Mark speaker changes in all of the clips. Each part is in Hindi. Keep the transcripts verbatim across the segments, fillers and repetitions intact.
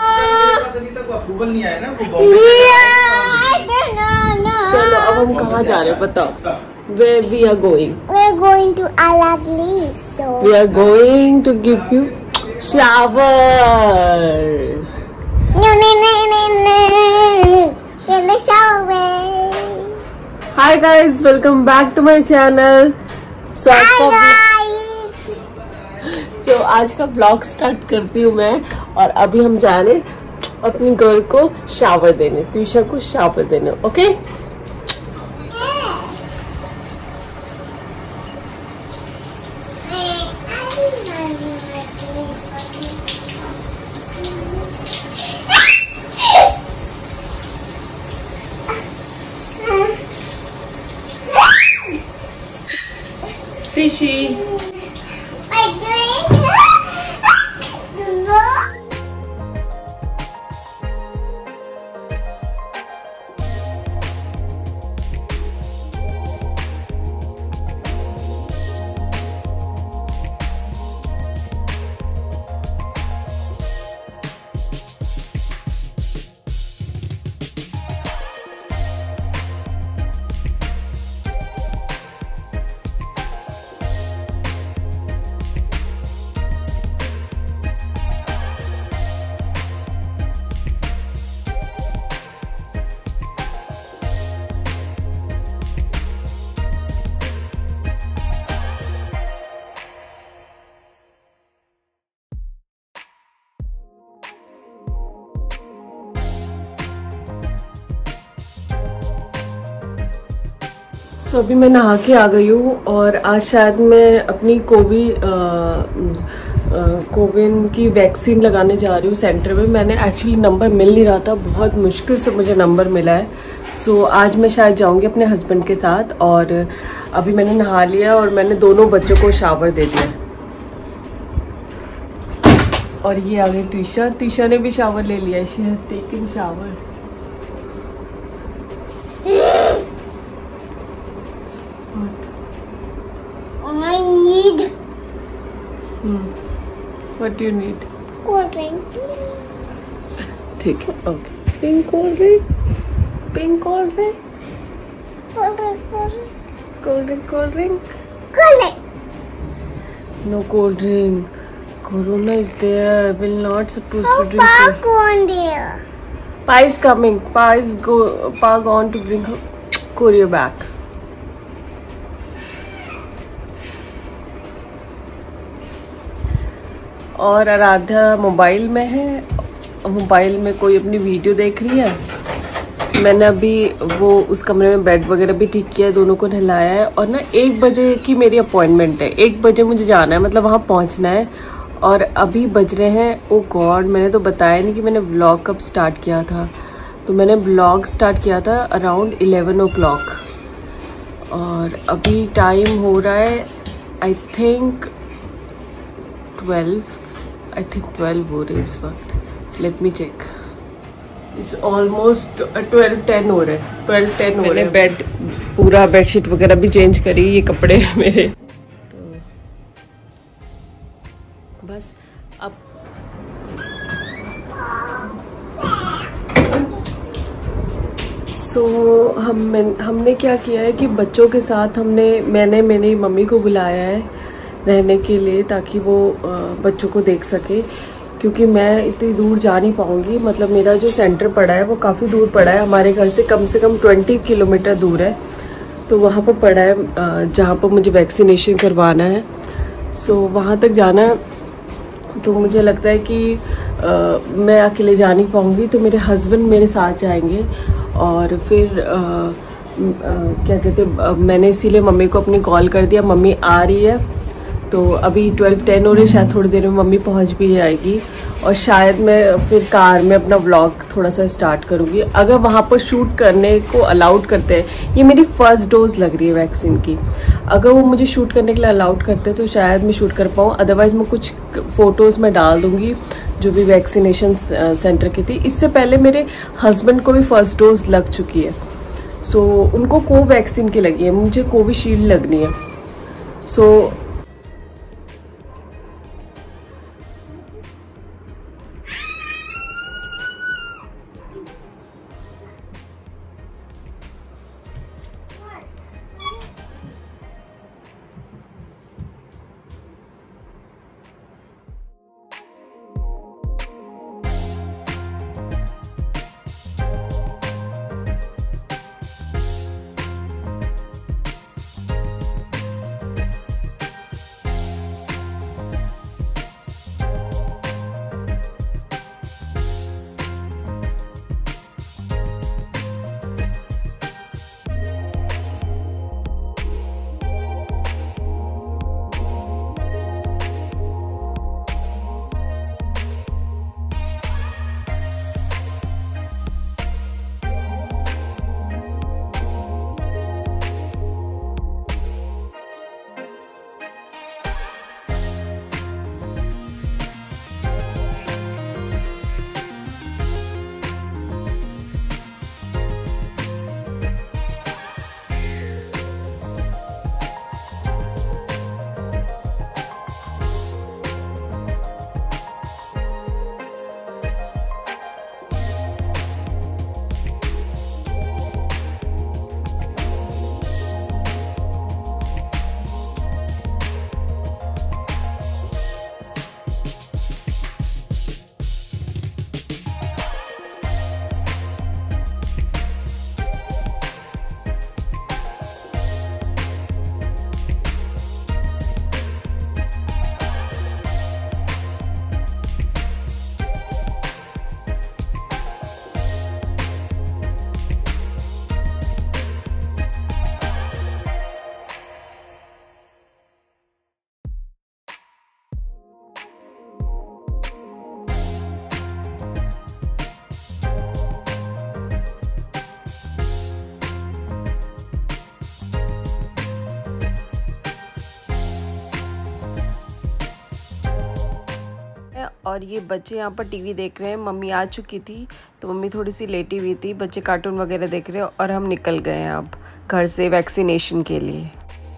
Speaker 1: अभी तक अप्रूवल नहीं आया ना वो।
Speaker 2: चलो अब हम कहाँ जा रहे हैं बताओ? Where we are going?
Speaker 3: We are going to Alagli. So
Speaker 2: we are going to give you shower.
Speaker 3: No, no, no, no, no. In the shower.
Speaker 2: Hi guys, welcome back to my channel. So
Speaker 3: Hi
Speaker 2: आज का
Speaker 3: guys.
Speaker 2: so आज का ब्लॉग स्टार्ट करती हूँ मैं। और अभी हम जा रहे अपनी गर्ल को शावर देने, त्विशा को शावर देने। Okay Fishy. तो अभी मैं नहा के आ गई हूँ और आज शायद मैं अपनी कोविड कोविन की वैक्सीन लगाने जा रही हूँ सेंटर में। मैंने एक्चुअली नंबर मिल नहीं रहा था, बहुत मुश्किल से मुझे नंबर मिला है। सो so, आज मैं शायद जाऊँगी अपने हस्बैंड के साथ। और अभी मैंने नहा लिया और मैंने दोनों बच्चों को शावर दे दिया। और ये आ गई त्विशा। त्विशा ने भी शावर ले लिया। She has taken shower.
Speaker 3: I need.
Speaker 2: Hmm. What do you need?
Speaker 3: Cold drink.
Speaker 2: ठीक है, okay. Pink cold drink, pink cold drink,
Speaker 3: Cold drink. Cold drink.
Speaker 2: Cold drink, cold drink.
Speaker 3: Cold drink.
Speaker 2: No cold drink. Corona is there. Will not supposed
Speaker 3: How
Speaker 2: to drink.
Speaker 3: far gone there?
Speaker 2: Pa is coming. Pa is go. Pa gone to bring her courier back. और आराध्या मोबाइल में है। मोबाइल में कोई अपनी वीडियो देख रही है। मैंने अभी वो उस कमरे में बेड वगैरह भी ठीक किया है, दोनों को नहलाया है। और ना एक बजे की मेरी अपॉइंटमेंट है, एक बजे मुझे जाना है, मतलब वहाँ पहुँचना है। और अभी बज रहे हैं, ओ गॉड, मैंने तो बताया नहीं कि मैंने व्लॉग कब स्टार्ट किया था। तो मैंने व्लॉग स्टार्ट किया था अराउंड इलेवन ओ क्लॉक और अभी टाइम हो रहा है I think twelve. I think twelve हो रहे इस वक्त। Let me check. It's almost twelve ten हो रहे हैं। ट्वेल्व टेन हो रहे हैं। बेड पूरा बेडशीट वगैरह भी चेंज करी, ये कपड़े मेरे। तो बस अब सो so, हम हमने क्या किया है कि बच्चों के साथ हमने मैंने मेरी मम्मी को बुलाया है रहने के लिए, ताकि वो बच्चों को देख सके। क्योंकि मैं इतनी दूर जा नहीं पाऊंगी, मतलब मेरा जो सेंटर पड़ा है वो काफ़ी दूर पड़ा है, हमारे घर से कम से कम ट्वेंटी किलोमीटर दूर है। तो वहाँ पर पड़ा है जहाँ पर मुझे वैक्सीनेशन करवाना है। सो वहाँ तक जाना है। तो मुझे लगता है कि आ, मैं अकेले जा नहीं पाऊंगी, तो मेरे हस्बैंड मेरे साथ जाएंगे। और फिर आ, आ, क्या कहते, मैंने इसीलिए मम्मी को अपनी कॉल कर दिया, मम्मी आ रही है। तो अभी ट्वेल्व टेन हो रहे, शायद थोड़ी देर में मम्मी पहुंच भी जाएगी। और शायद मैं फिर कार में अपना व्लॉग थोड़ा सा स्टार्ट करूँगी, अगर वहाँ पर शूट करने को अलाउड करते हैं। ये मेरी फर्स्ट डोज लग रही है वैक्सीन की। अगर वो मुझे शूट करने के लिए अलाउड करते हैं तो शायद मैं शूट कर पाऊँ, अदरवाइज़ मैं कुछ फ़ोटोज़ में डाल दूँगी जो भी वैक्सीनेशन सेंटर की थी। इससे पहले मेरे हस्बैंड को भी फर्स्ट डोज लग चुकी है। सो so, उनको कोवैक्सीन की लगी है, मुझे कोविशील्ड लगनी है। सो so, है और ये बच्चे यहाँ पर टीवी देख रहे हैं। मम्मी आ चुकी थी तो मम्मी थोड़ी सी लेटी हुई थी, बच्चे कार्टून वगैरह देख रहे हैं और हम निकल गए हैं अब घर से वैक्सीनेशन के लिए।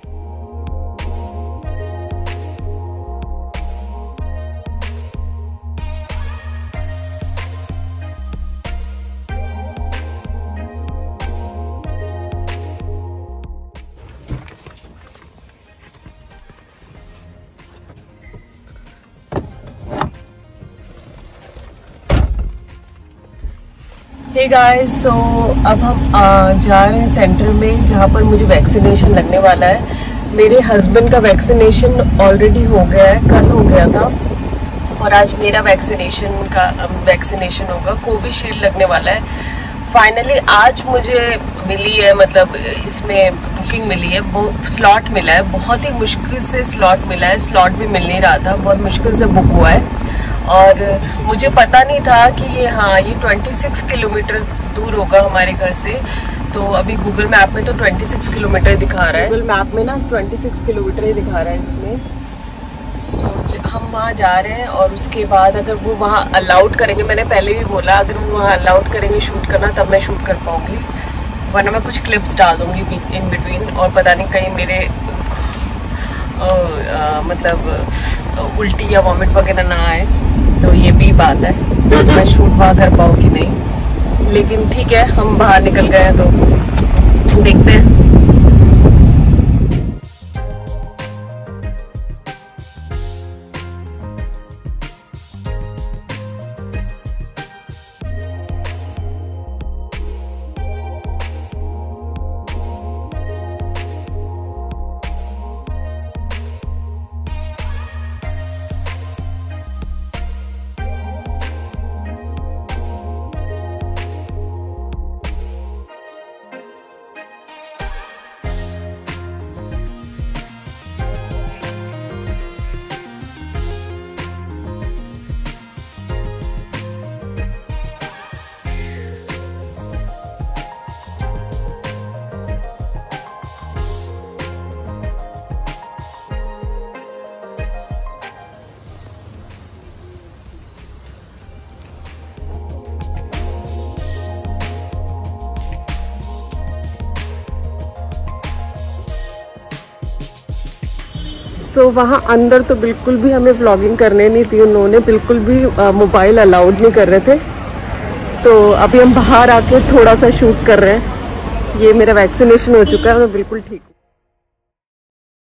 Speaker 2: हे गाइस, सो अब हम आ, जा रहे हैं सेंटर में जहाँ पर मुझे वैक्सीनेशन लगने वाला है। मेरे हस्बैंड का वैक्सीनेशन ऑलरेडी हो गया है, कल हो गया था और आज मेरा वैक्सीनेशन का वैक्सीनेशन होगा। कोविशील्ड लगने वाला है। फाइनली आज मुझे मिली है, मतलब इसमें बुकिंग मिली है, वो स्लॉट मिला है। बहुत ही मुश्किल से स्लॉट मिला है, स्लॉट भी मिल नहीं रहा था, बहुत मुश्किल से बुक हुआ है और मुझे पता नहीं था कि ये हाँ ये छब्बीस किलोमीटर दूर होगा हमारे घर से। तो अभी गूगल मैप में तो छब्बीस किलोमीटर दिखा रहा है, गूगल मैप में ना छब्बीस किलोमीटर ही दिखा रहा है इसमें। सो so, हम वहाँ जा रहे हैं और उसके बाद अगर वो वहाँ अलाउड करेंगे, मैंने पहले भी बोला अगर वो वहाँ अलाउड करेंगे शूट करना तब मैं शूट कर पाऊँगी, वरना मैं कुछ क्लिप्स डाल दूँगी इन बिटवीन और पता नहीं कहीं मेरे आ, आ, मतलब उल्टी या वॉमिट वगैरह ना आए, तो ये भी बात है तो मैं शूट वहाँ कर पाऊँगी नहीं। लेकिन ठीक है, हम बाहर निकल गए हैं तो देखते हैं। सो so, वहाँ अंदर तो बिल्कुल भी हमें व्लॉगिंग करने नहीं थी, उन्होंने बिल्कुल भी मोबाइल अलाउड नहीं कर रहे थे। तो अभी हम बाहर आके थोड़ा सा शूट कर रहे हैं। ये मेरा वैक्सीनेशन हो चुका है, मैं बिल्कुल ठीक हूँ।